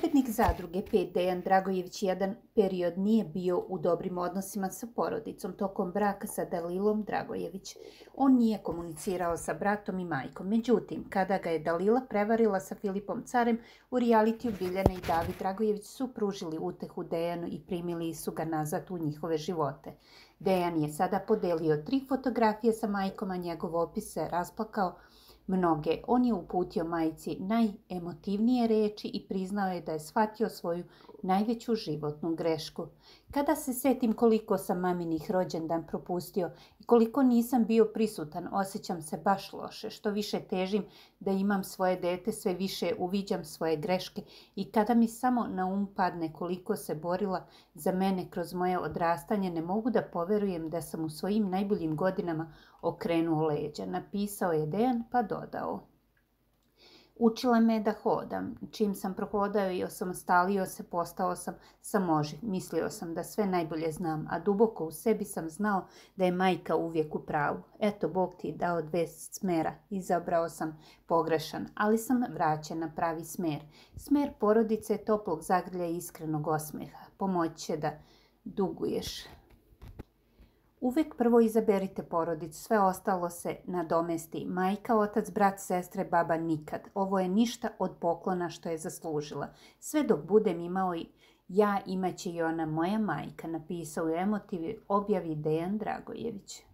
Pobednik zadruge 5 Dejan Dragojević jedan period nije bio u dobrim odnosima sa porodicom tokom braka sa Dalilom Dragojević. On nije komunicirao sa bratom i majkom. Međutim, kada ga je Dalila prevarila sa Filipom Carem, u realitiju Biljana i David Dragojević su pružili utehu Dejanu i primili su ga nazad u njihove živote. Dejan je sada podelio 3 fotografije sa majkom, a njegov opis se rasplakao mnoge. On je uputio majci najemotivnije reči i priznao je da je shvatio svoju najveću životnu grešku. Kada se setim koliko sam maminih rođendan propustio i koliko nisam bio prisutan, osjećam se baš loše. Što više težim da imam svoje dete, sve više uviđam svoje greške i kada mi samo na padne koliko se borila za mene kroz moje odrastanje, ne mogu da poverujem da sam u svojim najboljim godinama okrenuo leđa. Napisao je Dejan pa dodao: učila me da hodam. Čim sam prohodao i osamostalio se, postao sam samoživ. Mislio sam da sve najbolje znam, a duboko u sebi sam znao da je majka uvijek u pravu. Eto, Bog ti je dao 2 smera. Izabrao sam pogrešan, ali sam vraćen na pravi smer. Smer porodice, toplog zagrlja i iskrenog osmeha. Pomoći će da duguješ. Uvijek prvo izaberite porodicu, sve ostalo se nadomesti. Majka, otac, brat, sestre, baba nikad. Ovo je ništa od poklona što je zaslužila. Sve dok budem imao ja, imaće i ona moja majka, napisao u emotivi objavi Dejan Dragojević.